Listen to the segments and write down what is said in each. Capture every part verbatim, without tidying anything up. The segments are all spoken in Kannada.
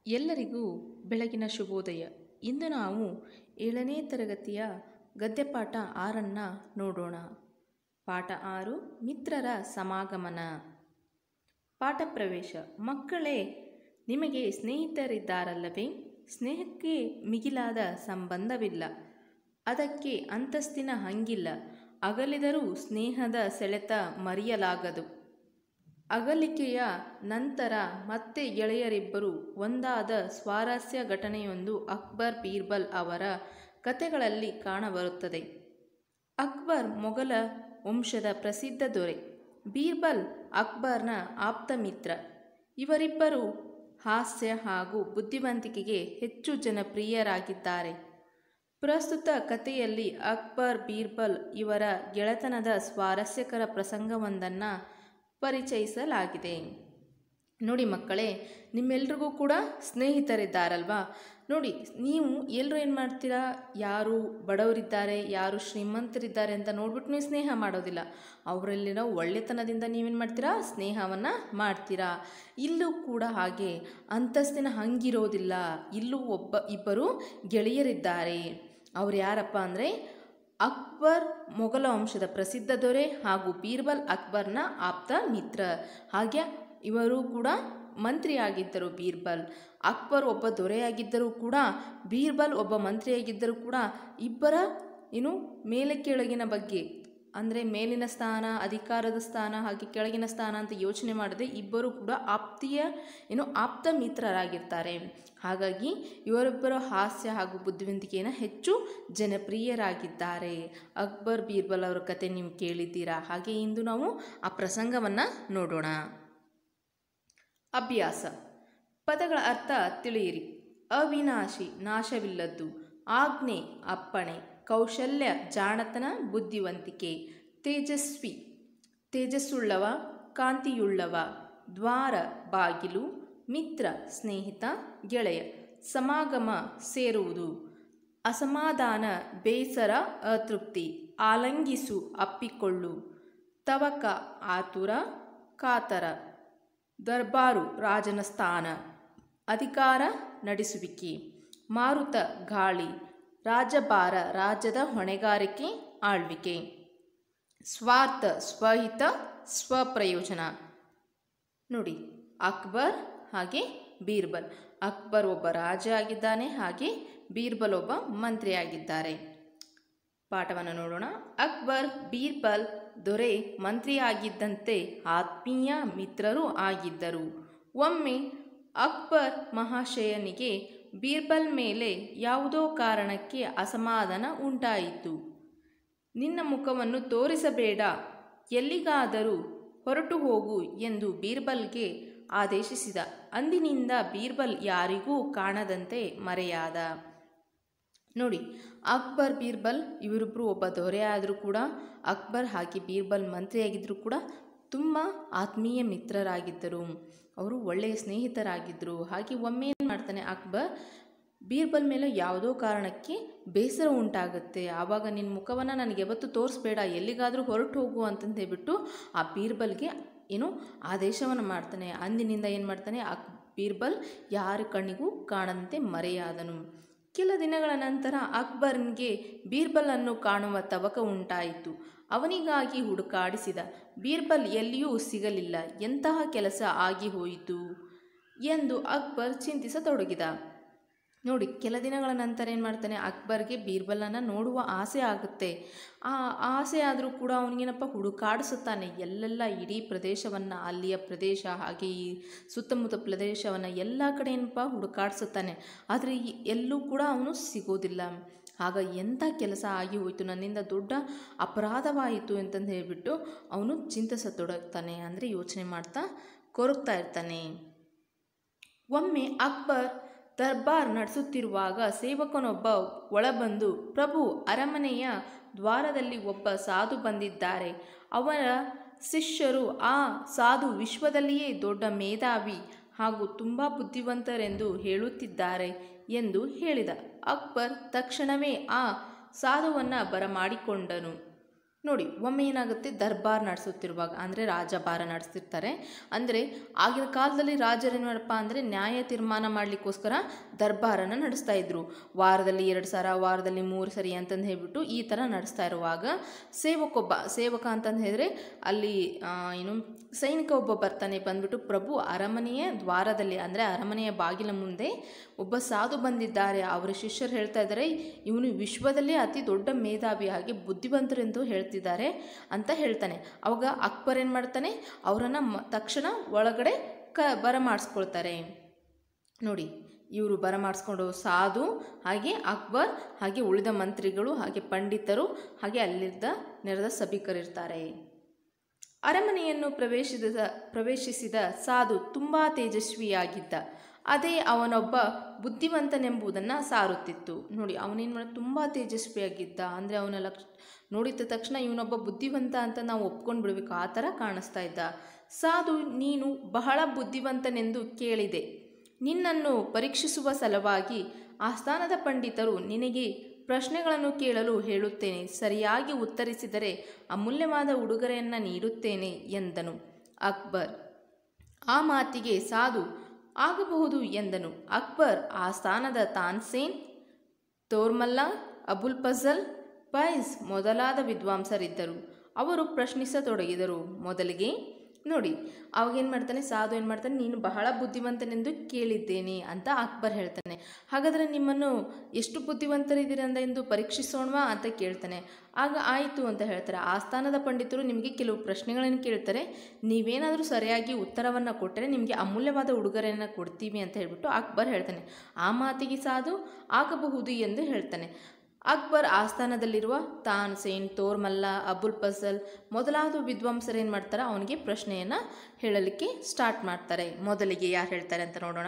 ಎಲ್ಲರಿಗೂ ಬೆಳಗಿನ ಶುಭೋದಯ. ಇಂದು ನಾವು ಏಳನೇ ತರಗತಿಯ ಗದ್ಯಪಾಠ ಆರನ್ನು ನೋಡೋಣ. ಪಾಠ ಆರು, ಮಿತ್ರರ ಸಮಾಗಮನ. ಪಾಠ ಪ್ರವೇಶ. ಮಕ್ಕಳೇ, ನಿಮಗೆ ಸ್ನೇಹಿತರಿದ್ದಾರಲ್ಲವೇ? ಸ್ನೇಹಕ್ಕೆ ಮಿಗಿಲಾದ ಸಂಬಂಧವಿಲ್ಲ, ಅದಕ್ಕೆ ಅಂತಸ್ತಿನ ಹಂಗಿಲ್ಲ. ಅಗಲಿದರೂ ಸ್ನೇಹದ ಸೆಳೆತ ಮರೆಯಲಾಗದು. ಅಗಲಿಕೆಯ ನಂತರ ಮತ್ತೆ ಗೆಳೆಯರಿಬ್ಬರು ಒಂದಾದ ಸ್ವಾರಸ್ಯ ಘಟನೆಯೊಂದು ಅಕ್ಬರ್ ಬೀರ್ಬಲ್ ಅವರ ಕಥೆಗಳಲ್ಲಿ ಕಾಣಬರುತ್ತದೆ. ಅಕ್ಬರ್ ಮೊಘಲ ವಂಶದ ಪ್ರಸಿದ್ಧ ದೊರೆ. ಬೀರ್ಬಲ್ ಅಕ್ಬರ್ನ ಆಪ್ತ ಮಿತ್ರ. ಇವರಿಬ್ಬರು ಹಾಸ್ಯ ಹಾಗೂ ಬುದ್ಧಿವಂತಿಕೆಗೆ ಹೆಚ್ಚು ಜನಪ್ರಿಯರಾಗಿದ್ದಾರೆ. ಪ್ರಸ್ತುತ ಕಥೆಯಲ್ಲಿ ಅಕ್ಬರ್ ಬೀರ್ಬಲ್ ಇವರ ಗೆಳೆತನದ ಸ್ವಾರಸ್ಯಕರ ಪ್ರಸಂಗವೊಂದನ್ನು ಪರಿಚಯಿಸಲಾಗಿದೆ. ನೋಡಿ ಮಕ್ಕಳೇ, ನಿಮ್ಮೆಲ್ರಿಗೂ ಕೂಡ ಸ್ನೇಹಿತರಿದ್ದಾರಲ್ವಾ? ನೋಡಿ, ನೀವು ಎಲ್ಲರೂ ಏನು ಮಾಡ್ತೀರಾ? ಯಾರು ಬಡವರಿದ್ದಾರೆ, ಯಾರು ಶ್ರೀಮಂತರಿದ್ದಾರೆ ಅಂತ ನೋಡ್ಬಿಟ್ಟು ನೀವು ಸ್ನೇಹ ಮಾಡೋದಿಲ್ಲ. ಅವರಲ್ಲಿರೋ ಒಳ್ಳೆತನದಿಂದ ನೀವೇನು ಮಾಡ್ತೀರಾ? ಸ್ನೇಹವನ್ನು ಮಾಡ್ತೀರಾ. ಇಲ್ಲೂ ಕೂಡ ಹಾಗೆ ಅಂತಸ್ತಿನ ಹಂಗಿರೋದಿಲ್ಲ. ಇಲ್ಲೂ ಒಬ್ಬ ಇಬ್ಬರು ಗೆಳೆಯರಿದ್ದಾರೆ. ಅವ್ರು ಯಾರಪ್ಪ ಅಂದರೆ ಅಕ್ಬರ್ ಮೊಘಲ ವಂಶದ ಪ್ರಸಿದ್ಧ ದೊರೆ ಹಾಗೂ ಬೀರ್ಬಲ್ ಅಕ್ಬರ್ನ ಆಪ್ತ ಮಿತ್ರ. ಹಾಗೆ ಇವರು ಕೂಡ ಮಂತ್ರಿಯಾಗಿದ್ದರು. ಬೀರ್ಬಲ್ ಅಕ್ಬರ್ ಒಬ್ಬ ದೊರೆಯಾಗಿದ್ದರೂ ಕೂಡ ಬೀರ್ಬಲ್ ಒಬ್ಬ ಮಂತ್ರಿಯಾಗಿದ್ದರೂ ಕೂಡ ಇಬ್ಬರ ಏನು ಮೇಲೆ ಕೆಳಗಿನ ಬಗ್ಗೆ, ಅಂದರೆ ಮೇಲಿನ ಸ್ಥಾನ, ಅಧಿಕಾರದ ಸ್ಥಾನ, ಹಾಗೆ ಕೆಳಗಿನ ಸ್ಥಾನ ಅಂತ ಯೋಚನೆ ಮಾಡದೆ ಇಬ್ಬರು ಕೂಡ ಆಪ್ತೀಯ ಏನು ಆಪ್ತ ಮಿತ್ರರಾಗಿರ್ತಾರೆ. ಹಾಗಾಗಿ ಇವರಿಬ್ಬರ ಹಾಸ್ಯ ಹಾಗೂ ಬುದ್ಧಿವಂತಿಕೆಯನ್ನು ಹೆಚ್ಚು ಜನಪ್ರಿಯರಾಗಿದ್ದಾರೆ. ಅಕ್ಬರ್ ಬೀರ್ಬಲ್ ಅವರ ಕತೆ ನೀವು ಕೇಳಿದ್ದೀರಾ. ಹಾಗೆ ಇಂದು ನಾವು ಆ ಪ್ರಸಂಗವನ್ನು ನೋಡೋಣ. ಅಭ್ಯಾಸ. ಪದಗಳ ಅರ್ಥ ತಿಳಿಯಿರಿ. ಅವಿನಾಶಿ, ನಾಶವಿಲ್ಲದ್ದು. ಆಜ್ಞೆ, ಅಪ್ಪಣೆ. ಕೌಶಲ್ಯ, ಜಾಣತನ, ಬುದ್ಧಿವಂತಿಕೆ. ತೇಜಸ್ವಿ, ತೇಜಸ್ಸುಳ್ಳವ, ಕಾಂತಿಯುಳ್ಳವ. ದ್ವಾರ, ಬಾಗಿಲು. ಮಿತ್ರ, ಸ್ನೇಹಿತ, ಗೆಳೆಯ. ಸಮಾಗಮ, ಸೇರುವುದು. ಅಸಮಾಧಾನ, ಬೇಸರ, ಅತೃಪ್ತಿ. ಆಲಂಗಿಸು, ಅಪ್ಪಿಕೊಳ್ಳು. ತವಕ, ಆತುರ, ಕಾತರ. ದರ್ಬಾರು, ರಾಜನ ಸ್ಥಾನ. ಅಧಿಕಾರ, ನಡೆಸುವಿಕೆ. ಮಾರುತ, ಗಾಳಿ. ರಾಜಭಾರ, ರಾಜ್ಯದ ಹೊಣೆಗಾರಿಕೆ, ಆಳ್ವಿಕೆ. ಸ್ವಾರ್ಥ, ಸ್ವಹಿತ, ಸ್ವಪ್ರಯೋಜನ. ನೋಡಿ, ಅಕ್ಬರ್ ಹಾಗೆ ಬೀರ್ಬಲ್. ಅಕ್ಬರ್ ಒಬ್ಬ ರಾಜ ಆಗಿದ್ದಾನೆ, ಹಾಗೆ ಬೀರ್ಬಲ್ ಒಬ್ಬ ಮಂತ್ರಿಯಾಗಿದ್ದಾರೆ. ಪಾಠವನ್ನು ನೋಡೋಣ. ಅಕ್ಬರ್ ಬೀರ್ಬಲ್ ದೊರೆ ಮಂತ್ರಿಯಾಗಿದ್ದಂತೆ ಆತ್ಮೀಯ ಮಿತ್ರರು ಆಗಿದ್ದರು. ಒಮ್ಮೆ ಅಕ್ಬರ್ ಮಹಾಶಯನಿಗೆ ಬೀರ್ಬಲ್ ಮೇಲೆ ಯಾವುದೋ ಕಾರಣಕ್ಕೆ ಅಸಮಾಧಾನ ಉಂಟಾಯಿತು. ನಿನ್ನ ಮುಖವನ್ನು ತೋರಿಸಬೇಡ, ಎಲ್ಲಿಗಾದರೂ ಹೊರಟು ಹೋಗು ಎಂದು ಬೀರ್ಬಲ್ಗೆ ಆದೇಶಿಸಿದ. ಅಂದಿನಿಂದ ಬೀರ್ಬಲ್ ಯಾರಿಗೂ ಕಾಣದಂತೆ ಮರೆಯಾದ. ನೋಡಿ, ಅಕ್ಬರ್ ಬೀರ್ಬಲ್ ಇವರಿಬ್ಬರು ಒಬ್ಬ ದೊರೆ ಆದರೂ ಕೂಡ ಅಕ್ಬರ್ ಹಾಗೆ ಬೀರ್ಬಲ್ ಮಂತ್ರಿಯಾಗಿದ್ದರೂ ಕೂಡ ತುಂಬ ಆತ್ಮೀಯ ಮಿತ್ರರಾಗಿದ್ದರು. ಅವರು ಒಳ್ಳೆಯ ಸ್ನೇಹಿತರಾಗಿದ್ದರು. ಹಾಗೆ ಒಮ್ಮೆ ಏನು ಮಾಡ್ತಾನೆ ಅಕ್ಬರ್, ಬೀರ್ಬಲ್ ಮೇಲೆ ಯಾವುದೋ ಕಾರಣಕ್ಕೆ ಬೇಸರ ಉಂಟಾಗುತ್ತೆ. ಆವಾಗ ನಿನ್ನ ಮುಖವನ್ನು ನನಗೆ ಯಾವತ್ತೂ ತೋರಿಸ್ಬೇಡ, ಎಲ್ಲಿಗಾದರೂ ಹೊರಟು ಹೋಗು ಅಂತಂದು ಹೇಳ್ಬಿಟ್ಟು ಆ ಬೀರ್ಬಲ್ಗೆ ಏನು ಆದೇಶವನ್ನು ಮಾಡ್ತಾನೆ. ಅಂದಿನಿಂದ ಏನು ಮಾಡ್ತಾನೆ ಅಕ್ ಬೀರ್ಬಲ್ ಯಾರ ಕಣ್ಣಿಗೂ ಕಾಣದಂತೆ ಮರೆಯಾದನು. ಕೆಲ ದಿನಗಳ ನಂತರ ಅಕ್ಬರ್ನಿಗೆ ಬೀರ್ಬಲನ್ನು ಕಾಣುವ ತವಕ ಉಂಟಾಯಿತು. ಅವನಿಗಾಗಿ ಹುಡುಕಾಡಿಸಿದ. ಬೀರ್ಬಲ್ ಎಲ್ಲಿಯೂ ಸಿಗಲಿಲ್ಲ. ಎಂತಹ ಕೆಲಸ ಆಗಿ ಹೋಯಿತು ಎಂದು ಅಕ್ಬರ್ ಚಿಂತಿಸತೊಡಗಿದ. ನೋಡಿ, ಕೆಲ ದಿನಗಳ ನಂತರ ಏನು ಮಾಡ್ತಾನೆ ಅಕ್ಬರ್ಗೆ ಬೀರ್ಬಲನ್ನು ನೋಡುವ ಆಸೆ ಆಗುತ್ತೆ. ಆ ಆಸೆ ಆದರೂ ಕೂಡ ಅವನಿಗೇನಪ್ಪ ಹುಡುಕಾಡಿಸುತ್ತಾನೆ. ಎಲ್ಲೆಲ್ಲ ಇಡೀ ಪ್ರದೇಶವನ್ನು, ಅಲ್ಲಿಯ ಪ್ರದೇಶ ಹಾಗೆ ಈ ಸುತ್ತಮುತ್ತ ಪ್ರದೇಶವನ್ನು ಎಲ್ಲ ಕಡೆ ಏನಪ್ಪ ಹುಡುಕಾಡಿಸುತ್ತಾನೆ. ಆದರೆ ಎಲ್ಲೂ ಕೂಡ ಅವನು ಸಿಗೋದಿಲ್ಲ. ಆಗ ಎಂಥ ಕೆಲಸ ಆಗಿ ಹೋಯಿತು, ನನ್ನಿಂದ ದೊಡ್ಡ ಅಪರಾಧವಾಯಿತು ಅಂತಂದು ಹೇಳಿಬಿಟ್ಟು ಅವನು ಚಿಂತಿಸತೊಡಗ್ತಾನೆ. ಅಂದರೆ ಯೋಚನೆ ಮಾಡ್ತಾ ಕೊರಗ್ತಾ ಇರ್ತಾನೆ. ಒಮ್ಮೆ ಅಕ್ಬರ್ ದರ್ಬಾರ್ ನಡೆಸುತ್ತಿರುವಾಗ ಸೇವಕನೊಬ್ಬ ಒಳಬಂದು, ಪ್ರಭು, ಅರಮನೆಯ ದ್ವಾರದಲ್ಲಿ ಒಬ್ಬ ಸಾಧು ಬಂದಿದ್ದಾರೆ. ಅವರ ಶಿಷ್ಯರು ಆ ಸಾಧು ವಿಶ್ವದಲ್ಲಿಯೇ ದೊಡ್ಡ ಮೇಧಾವಿ ಹಾಗೂ ತುಂಬ ಬುದ್ಧಿವಂತರೆಂದು ಹೇಳುತ್ತಿದ್ದಾರೆ ಎಂದು ಹೇಳಿದ. ಅಕ್ಬರ್ ತಕ್ಷಣವೇ ಆ ಸಾಧುವನ್ನು ಬರಮಾಡಿಕೊಂಡನು. ನೋಡಿ, ಒಮ್ಮೆ ಏನಾಗುತ್ತೆ, ದರ್ಬಾರ್ ನಡೆಸುತ್ತಿರುವಾಗ ಅಂದರೆ ರಾಜಭಾರ ನಡೆಸ್ತಿರ್ತಾರೆ. ಅಂದರೆ ಆಗಿನ ಕಾಲದಲ್ಲಿ ರಾಜರೇನು ಮಾಡಪ್ಪ ಅಂದರೆ ನ್ಯಾಯ ತೀರ್ಮಾನ ಮಾಡಲಿಕ್ಕೋಸ್ಕರ ದರ್ಬಾರನ್ನು ನಡೆಸ್ತಾ ಇದ್ರು. ವಾರದಲ್ಲಿ ಎರಡು ಸಲ, ವಾರದಲ್ಲಿ ಮೂರು ಸರಿ ಅಂತಂದು ಹೇಳ್ಬಿಟ್ಟು ಈ ಥರ ನಡೆಸ್ತಾ ಇರುವಾಗ ಸೇವಕೊಬ್ಬ ಸೇವಕ ಅಂತಂದು ಹೇಳಿದ್ರೆ ಅಲ್ಲಿ ಏನು ಸೈನಿಕ ಒಬ್ಬ ಬರ್ತಾನೆ. ಬಂದ್ಬಿಟ್ಟು ಪ್ರಭು ಅರಮನೆಯ ದ್ವಾರದಲ್ಲಿ ಅಂದರೆ ಅರಮನೆಯ ಬಾಗಿಲ ಮುಂದೆ ಒಬ್ಬ ಸಾಧು ಬಂದಿದ್ದಾರೆ, ಅವರ ಶಿಷ್ಯರು ಹೇಳ್ತಾ ಇದ್ದಾರೆ ಇವನು ವಿಶ್ವದಲ್ಲೇ ಅತಿ ದೊಡ್ಡ ಮೇಧಾವಿ, ಹಾಗೆ ಬುದ್ಧಿವಂತರೆಂದು ಹೇಳ್ತಿದ್ದಾರೆ ಅಂತ ಹೇಳ್ತಾನೆ. ಅವಾಗ ಅಕ್ಬರ್ ಏನು ಮಾಡ್ತಾನೆ, ಅವರನ್ನು ಮ ತಕ್ಷಣ ಒಳಗಡೆ ಕ ಬರಮಾಡಿಸ್ಕೊಳ್ತಾರೆ. ನೋಡಿ, ಇವರು ಬರಮಾಡಿಸ್ಕೊಂಡು ಸಾಧು ಹಾಗೆ ಅಕ್ಬರ್ ಹಾಗೆ ಉಳಿದ ಮಂತ್ರಿಗಳು ಹಾಗೆ ಪಂಡಿತರು ಹಾಗೆ ಅಲ್ಲಿದ್ದ ನೆರೆದ ಸಭಿಕರಿರ್ತಾರೆ. ಅರಮನೆಯನ್ನು ಪ್ರವೇಶಿಸಿದ ಪ್ರವೇಶಿಸಿದ ಸಾಧು ತುಂಬ ತೇಜಸ್ವಿಯಾಗಿದ್ದ. ಅದೇ ಅವನೊಬ್ಬ ಬುದ್ಧಿವಂತನೆಂಬುದನ್ನು ಸಾರುತ್ತಿತ್ತು. ನೋಡಿ, ಅವನೇನು ಮಾಡ ತುಂಬ ತೇಜಸ್ವಿಯಾಗಿದ್ದ ಅಂದರೆ ಅವನ ಲಕ್ಷ ನೋಡಿದ ತಕ್ಷಣ ಇವನೊಬ್ಬ ಬುದ್ಧಿವಂತ ಅಂತ ನಾವು ಒಪ್ಕೊಂಡು ಬಿಡಬೇಕು, ಆ ಥರ ಕಾಣಿಸ್ತಾ ಇದ್ದ. ಸಾಧು, ನೀನು ಬಹಳ ಬುದ್ಧಿವಂತನೆಂದು ಕೇಳಿದೆ. ನಿನ್ನನ್ನು ಪರೀಕ್ಷಿಸುವ ಸಲುವಾಗಿ ಆಸ್ಥಾನದ ಪಂಡಿತರು ನಿನಗೆ ಪ್ರಶ್ನೆಗಳನ್ನು ಕೇಳಲು ಹೇಳುತ್ತೇನೆ. ಸರಿಯಾಗಿ ಉತ್ತರಿಸಿದರೆ ಅಮೂಲ್ಯವಾದ ಉಡುಗೊರೆಯನ್ನು ನೀಡುತ್ತೇನೆ ಎಂದನು ಅಕ್ಬರ್. ಆ ಮಾತಿಗೆ ಸಾಧು ಆಗಬಹುದು ಎಂದನು. ಅಕ್ಬರ್ ಆಸ್ಥಾನದ ತಾನ್ಸೇನ್, ತೋರ್ಮಲ್ಲ, ಅಬುಲ್ ಫಜಲ್, ಫೈಜ್ ಮೊದಲಾದ ವಿದ್ವಾಂಸರಿದ್ದರು. ಅವರು ಪ್ರಶ್ನಿಸತೊಡಗಿದರು. ಮೊದಲಿಗೆ ನೋಡಿ, ಅವಾಗೇನು ಮಾಡ್ತಾನೆ ಸಾಧು ಏನು ಮಾಡ್ತಾನೆ, ನೀನು ಬಹಳ ಬುದ್ಧಿವಂತನೆಂದು ಕೇಳಿದ್ದೇನೆ ಅಂತ ಅಕ್ಬರ್ ಹೇಳ್ತಾನೆ. ಹಾಗಾದರೆ ನಿಮ್ಮನ್ನು ಎಷ್ಟು ಬುದ್ಧಿವಂತರಿದ್ದೀರಿ ಅಂತ ಎಂದು ಪರೀಕ್ಷಿಸೋಣವಾ ಅಂತ ಕೇಳ್ತಾನೆ. ಆಗ ಆಯಿತು ಅಂತ ಹೇಳ್ತಾರೆ. ಆಸ್ಥಾನದ ಪಂಡಿತರು ನಿಮಗೆ ಕೆಲವು ಪ್ರಶ್ನೆಗಳನ್ನು ಕೇಳ್ತಾರೆ, ನೀವೇನಾದರೂ ಸರಿಯಾಗಿ ಉತ್ತರವನ್ನು ಕೊಟ್ಟರೆ ನಿಮಗೆ ಅಮೂಲ್ಯವಾದ ಉಡುಗೊರೆಯನ್ನು ಕೊಡ್ತೀವಿ ಅಂತ ಹೇಳ್ಬಿಟ್ಟು ಅಕ್ಬರ್ ಹೇಳ್ತಾನೆ. ಆ ಮಾತಿಗೆ ಸಾಧು ಆಗಬಹುದು ಎಂದು ಹೇಳ್ತಾನೆ. ಅಕ್ಬರ್ ಆಸ್ಥಾನದಲ್ಲಿರುವ ತಾನ್ಸೇನ್, ತೋರ್ಮಲ್ಲ, ಅಬುಲ್ ಫಜಲ್ ಮೊದಲಾದ ವಿದ್ವಾಂಸರು ಏನು ಮಾಡ್ತಾರೆ, ಅವನಿಗೆ ಪ್ರಶ್ನೆಯನ್ನು ಹೇಳಲಿಕ್ಕೆ ಸ್ಟಾರ್ಟ್ ಮಾಡ್ತಾರೆ. ಮೊದಲಿಗೆ ಯಾರು ಹೇಳ್ತಾರೆ ಅಂತ ನೋಡೋಣ.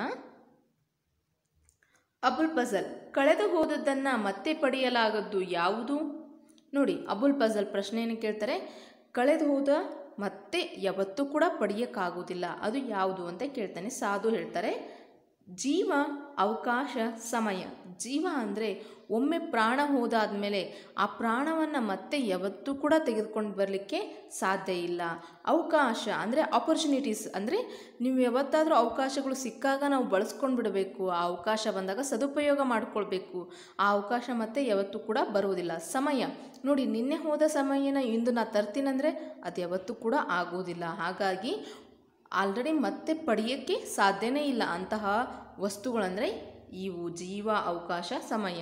ಅಬುಲ್ ಫಜಲ್, ಕಳೆದು ಹೋದದ್ದನ್ನು ಮತ್ತೆ ಪಡೆಯಲಾಗದ್ದು ಯಾವುದು? ನೋಡಿ, ಅಬುಲ್ ಫಜಲ್ ಪ್ರಶ್ನೆಯನ್ನು ಕೇಳ್ತಾರೆ, ಕಳೆದು ಹೋದ ಮತ್ತೆ ಯಾವತ್ತೂ ಕೂಡ ಪಡೆಯೋಕ್ಕಾಗೋದಿಲ್ಲ, ಅದು ಯಾವುದು ಅಂತ ಕೇಳ್ತಾನೆ. ಸಾಧು ಹೇಳ್ತಾರೆ, ಜೀವ, ಅವಕಾಶ, ಸಮಯ. ಜೀವ ಅಂದರೆ ಒಮ್ಮೆ ಪ್ರಾಣ ಹೋದಾದ್ಮೇಲೆ ಆ ಪ್ರಾಣವನ್ನು ಮತ್ತೆ ಯಾವತ್ತೂ ಕೂಡ ತೆಗೆದುಕೊಂಡು ಬರಲಿಕ್ಕೆ ಸಾಧ್ಯ ಇಲ್ಲ. ಅವಕಾಶ ಅಂದರೆ ಆಪರ್ಚುನಿಟೀಸ್, ಅಂದರೆ ನೀವು ಯಾವತ್ತಾದರೂ ಅವಕಾಶಗಳು ಸಿಕ್ಕಾಗ ನಾವು ಬಳಸ್ಕೊಂಡು ಬಿಡಬೇಕು. ಆ ಅವಕಾಶ ಬಂದಾಗ ಸದುಪಯೋಗ ಮಾಡಿಕೊಳ್ಬೇಕು. ಆ ಅವಕಾಶ ಮತ್ತೆ ಯಾವತ್ತೂ ಕೂಡ ಬರುವುದಿಲ್ಲ. ಸಮಯ ನೋಡಿ, ನಿನ್ನೆ ಹೋದ ಸಮಯನ ಇಂದು ನಾ ತರ್ತೀನಂದರೆ ಅದು ಯಾವತ್ತೂ ಕೂಡ ಆಗೋದಿಲ್ಲ. ಹಾಗಾಗಿ ಆಲ್ರೆಡಿ ಮತ್ತೆ ಪಡೆಯೋಕ್ಕೆ ಸಾಧ್ಯನೇ ಇಲ್ಲ ಅಂತಹ ವಸ್ತುಗಳಂದರೆ ಇವು ಜೀವ, ಅವಕಾಶ, ಸಮಯ.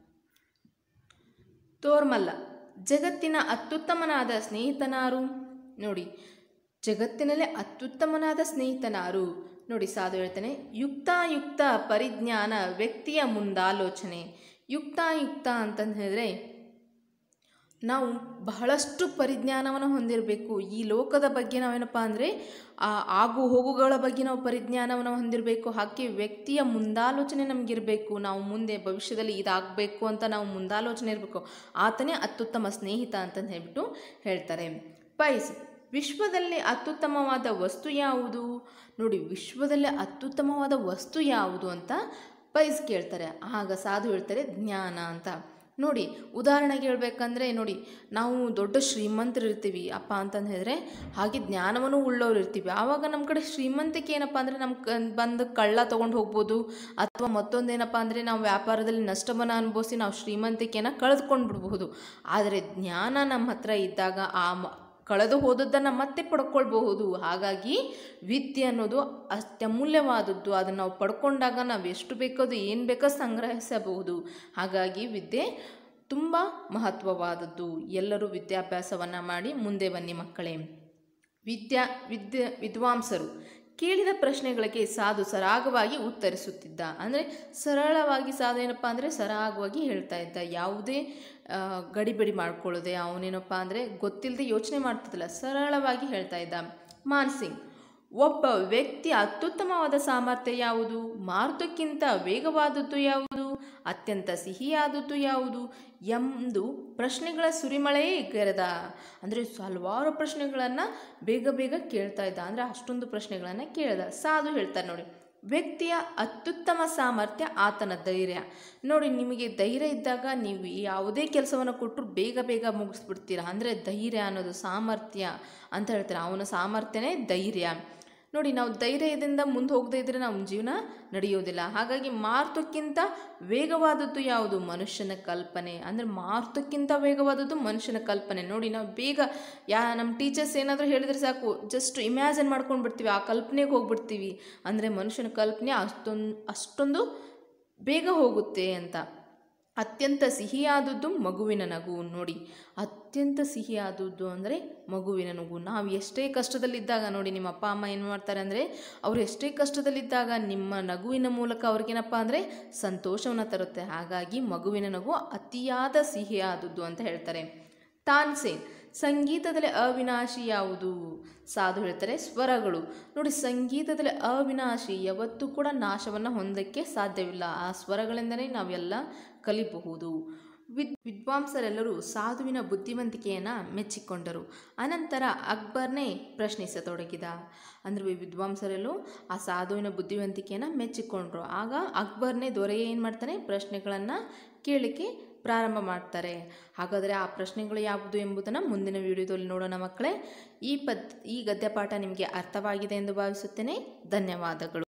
ತೋರ್ಮಲ್ಲ, ಜಗತ್ತಿನ ಅತ್ಯುತ್ತಮನಾದ ಸ್ನೇಹಿತನಾರು? ನೋಡಿ, ಜಗತ್ತಿನಲ್ಲೇ ಅತ್ಯುತ್ತಮನಾದ ಸ್ನೇಹಿತನಾರು? ನೋಡಿ, ಸಾಧು ಹೇಳ್ತಾನೆ, ಯುಕ್ತಾಯುಕ್ತ ಪರಿಜ್ಞಾನ ವ್ಯಕ್ತಿಯ ಮುಂದಾಲೋಚನೆ. ಯುಕ್ತಾಯುಕ್ತ ಅಂತಂದು ಹೇಳಿದ್ರೆ ನಾವು ಬಹಳಷ್ಟು ಪರಿಜ್ಞಾನವನ್ನು ಹೊಂದಿರಬೇಕು. ಈ ಲೋಕದ ಬಗ್ಗೆ ನಾವೇನಪ್ಪ ಅಂದರೆ ಆ ಆಗು ಹೋಗುಗಳ ಬಗ್ಗೆ ನಾವು ಪರಿಜ್ಞಾನವನ್ನು ಹೊಂದಿರಬೇಕು. ಹಾಗೆ ವ್ಯಕ್ತಿಯ ಮುಂದಾಲೋಚನೆ ನಮಗಿರಬೇಕು. ನಾವು ಮುಂದೆ ಭವಿಷ್ಯದಲ್ಲಿ ಇದಾಗಬೇಕು ಅಂತ ನಾವು ಮುಂದಾಲೋಚನೆ ಇರಬೇಕು. ಆತನೇ ಅತ್ಯುತ್ತಮ ಸ್ನೇಹಿತ ಅಂತಂದು ಹೇಳ್ಬಿಟ್ಟು ಹೇಳ್ತಾರೆ. ಫೈಜ್, ವಿಶ್ವದಲ್ಲಿ ಅತ್ಯುತ್ತಮವಾದ ವಸ್ತು ಯಾವುದು? ನೋಡಿ, ವಿಶ್ವದಲ್ಲಿ ಅತ್ಯುತ್ತಮವಾದ ವಸ್ತು ಯಾವುದು ಅಂತ ಫೈಜ್ ಕೇಳ್ತಾರೆ. ಆಗ ಸಾಧು ಹೇಳ್ತಾರೆ, ಜ್ಞಾನ ಅಂತ. ನೋಡಿ, ಉದಾಹರಣೆಗೆ ಹೇಳ್ಬೇಕಂದ್ರೆ ನೋಡಿ, ನಾವು ದೊಡ್ಡ ಶ್ರೀಮಂತರು ಇರ್ತೀವಿ ಅಪ್ಪ ಅಂತಂದು ಹೇಳಿದ್ರೆ, ಹಾಗೆ ಜ್ಞಾನವನ್ನು ಉಳ್ಳವ್ರು ಇರ್ತೀವಿ. ಆವಾಗ ನಮ್ಮ ಕಡೆ ಶ್ರೀಮಂತಿಕೆ ಏನಪ್ಪ ಅಂದರೆ ನಮ್ಮ ಕ ಬಂದು ಕಳ್ಳ ತೊಗೊಂಡು ಹೋಗ್ಬೋದು, ಅಥವಾ ಮತ್ತೊಂದೇನಪ್ಪ ಅಂದರೆ ನಾವು ವ್ಯಾಪಾರದಲ್ಲಿ ನಷ್ಟವನ್ನು ಅನುಭವಿಸಿ ನಾವು ಶ್ರೀಮಂತಿಕೆಯನ್ನು ಕಳೆದುಕೊಂಡು ಬಿಡಬಹುದು. ಆದರೆ ಜ್ಞಾನ ನಮ್ಮ ಹತ್ರ ಇದ್ದಾಗ ಆ ಕಳೆದು ಹೋದದ್ದನ್ನು ಮತ್ತೆ ಪಡ್ಕೊಳ್ಬಹುದು. ಹಾಗಾಗಿ ವಿದ್ಯೆ ಅನ್ನೋದು ಅತ್ಯಮೂಲ್ಯವಾದದ್ದು. ಅದನ್ನು ನಾವು ಪಡ್ಕೊಂಡಾಗ ನಾವು ಎಷ್ಟು ಬೇಕದು ಏನು ಬೇಕೋ ಸಂಗ್ರಹಿಸಬಹುದು. ಹಾಗಾಗಿ ವಿದ್ಯೆ ತುಂಬ ಮಹತ್ವವಾದದ್ದು. ಎಲ್ಲರೂ ವಿದ್ಯಾಭ್ಯಾಸವನ್ನು ಮಾಡಿ ಮುಂದೆ ಬನ್ನಿ ಮಕ್ಕಳೇ. ವಿದ್ಯಾ ವಿದ್ಯೆ ವಿದ್ವಾಂಸರು ಕೇಳಿದ ಪ್ರಶ್ನೆಗಳಿಗೆ ಸಾಧು ಸರಾಗವಾಗಿ ಉತ್ತರಿಸುತ್ತಿದ್ದ. ಅಂದರೆ ಸರಳವಾಗಿ ಸಾಧು ಏನಪ್ಪ ಅಂದರೆ ಸರಾಗವಾಗಿ ಹೇಳ್ತಾ ಇದ್ದ. ಯಾವುದೇ ಗಡಿಬಿಡಿ ಮಾಡ್ಕೊಳ್ಳೋದೆ, ಅವನೇನಪ್ಪ ಅಂದರೆ ಗೊತ್ತಿಲ್ಲದೆ ಯೋಚನೆ ಮಾಡ್ತಿದ್ದಿಲ್ಲ, ಸರಳವಾಗಿ ಹೇಳ್ತಾ ಇದ್ದ. ಮಾನ್ಸಿಂಗ್, ಒಬ್ಬ ವ್ಯಕ್ತಿಯ ಅತ್ಯುತ್ತಮವಾದ ಸಾಮರ್ಥ್ಯ ಯಾವುದು? ಮಾರುತಕ್ಕಿಂತ ವೇಗವಾದದ್ದು ಯಾವುದು? ಅತ್ಯಂತ ಸಿಹಿಯಾದದ್ದು ಯಾವುದು? ಎಂದು ಪ್ರಶ್ನೆಗಳ ಸುರಿಮಳೆಯೇ ಗೆರೆದ. ಅಂದರೆ ಹಲವಾರು ಪ್ರಶ್ನೆಗಳನ್ನು ಬೇಗ ಬೇಗ ಕೇಳ್ತಾ ಇದ್ದ. ಅಂದರೆ ಅಷ್ಟೊಂದು ಪ್ರಶ್ನೆಗಳನ್ನು ಕೇಳ್ದ. ಸಾಧು ಹೇಳ್ತಾರೆ ನೋಡಿ, ವ್ಯಕ್ತಿಯ ಅತ್ಯುತ್ತಮ ಸಾಮರ್ಥ್ಯ ಆತನ ಧೈರ್ಯ. ನೋಡಿ, ನಿಮಗೆ ಧೈರ್ಯ ಇದ್ದಾಗ ನೀವು ಯಾವುದೇ ಕೆಲಸವನ್ನು ಕೊಟ್ಟರು ಬೇಗ ಬೇಗ ಮುಗಿಸ್ಬಿಡ್ತೀರ. ಅಂದರೆ ಧೈರ್ಯ ಅನ್ನೋದು ಸಾಮರ್ಥ್ಯ ಅಂತ ಹೇಳ್ತಾರೆ. ಅವನ ಸಾಮರ್ಥ್ಯನೇ ಧೈರ್ಯ. ನೋಡಿ, ನಾವು ಧೈರ್ಯದಿಂದ ಮುಂದೆ ಹೋಗದೇ ಇದ್ದರೆ ನಮ್ಮ ಜೀವನ ನಡೆಯೋದಿಲ್ಲ. ಹಾಗಾಗಿ ಮಾರ್ತಕ್ಕಿಂತ ವೇಗವಾದದ್ದು ಯಾವುದು? ಮನುಷ್ಯನ ಕಲ್ಪನೆ. ಅಂದರೆ ಮಾರ್ತಕ್ಕಿಂತ ವೇಗವಾದದ್ದು ಮನುಷ್ಯನ ಕಲ್ಪನೆ. ನೋಡಿ, ನಾವು ಬೇಗ ಯಾ ನಮ್ಮ ಟೀಚರ್ಸ್ ಏನಾದರೂ ಹೇಳಿದರೆ ಸಾಕು, ಜಸ್ಟ್ ಇಮ್ಯಾಜಿನ್ ಮಾಡ್ಕೊಂಡು ಬಿಡ್ತೀವಿ, ಆ ಕಲ್ಪನೆಗೆ ಹೋಗ್ಬಿಡ್ತೀವಿ. ಅಂದರೆ ಮನುಷ್ಯನ ಕಲ್ಪನೆ ಅಷ್ಟೊಂದು ಅಷ್ಟೊಂದು ಬೇಗ ಹೋಗುತ್ತೆ ಅಂತ. ಅತ್ಯಂತ ಸಿಹಿಯಾದದ್ದು ಮಗುವಿನ ನಗು. ನೋಡಿ, ಅತ್ಯಂತ ಸಿಹಿಯಾದದ್ದು ಅಂದರೆ ಮಗುವಿನ ನಗು. ನಾವು ಎಷ್ಟೇ ಕಷ್ಟದಲ್ಲಿದ್ದಾಗ ನೋಡಿ, ನಿಮ್ಮ ಅಪ್ಪ ಅಮ್ಮ ಏನು ಮಾಡ್ತಾರೆ ಅಂದರೆ, ಅವರು ಎಷ್ಟೇ ಕಷ್ಟದಲ್ಲಿದ್ದಾಗ ನಿಮ್ಮ ನಗುವಿನ ಮೂಲಕ ಅವ್ರಿಗೇನಪ್ಪ ಅಂದರೆ ಸಂತೋಷವನ್ನು ತರುತ್ತೆ. ಹಾಗಾಗಿ ಮಗುವಿನ ನಗು ಅತಿಯಾದ ಸಿಹಿಯಾದದ್ದು ಅಂತ ಹೇಳ್ತಾರೆ. ತಾನ್ಸೇನ್, ಸಂಗೀತದಲ್ಲಿ ಅವಿನಾಶಿ ಯಾವುದು? ಸಾಧು ಹೇಳ್ತಾರೆ ಸ್ವರಗಳು. ನೋಡಿ, ಸಂಗೀತದಲ್ಲಿ ಅವಿನಾಶಿ ಯಾವತ್ತೂ ಕೂಡ ನಾಶವನ್ನು ಹೊಂದಕ್ಕೆ ಸಾಧ್ಯವಿಲ್ಲ. ಆ ಸ್ವರಗಳೆಂದರೆ ನಾವೆಲ್ಲ ಕಲಿಬಹುದು. ವಿದ್ ವಿದ್ವಾಂಸರೆಲ್ಲರೂ ಸಾಧುವಿನ ಬುದ್ಧಿವಂತಿಕೆಯನ್ನು ಮೆಚ್ಚಿಕೊಂಡರು. ಅನಂತರ ಅಕ್ಬರ್ನೇ ಪ್ರಶ್ನಿಸತೊಡಗಿದ. ಅಂದರೆ ವಿದ್ವಾಂಸರೆಲ್ಲೂ ಆ ಸಾಧುವಿನ ಬುದ್ಧಿವಂತಿಕೆಯನ್ನು ಮೆಚ್ಚಿಕೊಂಡ್ರು. ಆಗ ಅಕ್ಬರ್ನೇ ದೊರೆ ಏನು ಮಾಡ್ತಾನೆ? ಪ್ರಶ್ನೆಗಳನ್ನು ಕೇಳಲಿಕ್ಕೆ ಪ್ರಾರಂಭ ಮಾಡ್ತಾರೆ. ಹಾಗಾದರೆ ಆ ಪ್ರಶ್ನೆಗಳು ಯಾವುದು ಎಂಬುದನ್ನು ಮುಂದಿನ ವಿಡಿಯೋದಲ್ಲಿ ನೋಡೋಣ ಮಕ್ಕಳೇ. ಈ ಪದ್ ಈ ಗದ್ಯಪಾಠ ನಿಮಗೆ ಅರ್ಥವಾಗಿದೆ ಎಂದು ಭಾವಿಸುತ್ತೇನೆ. ಧನ್ಯವಾದಗಳು.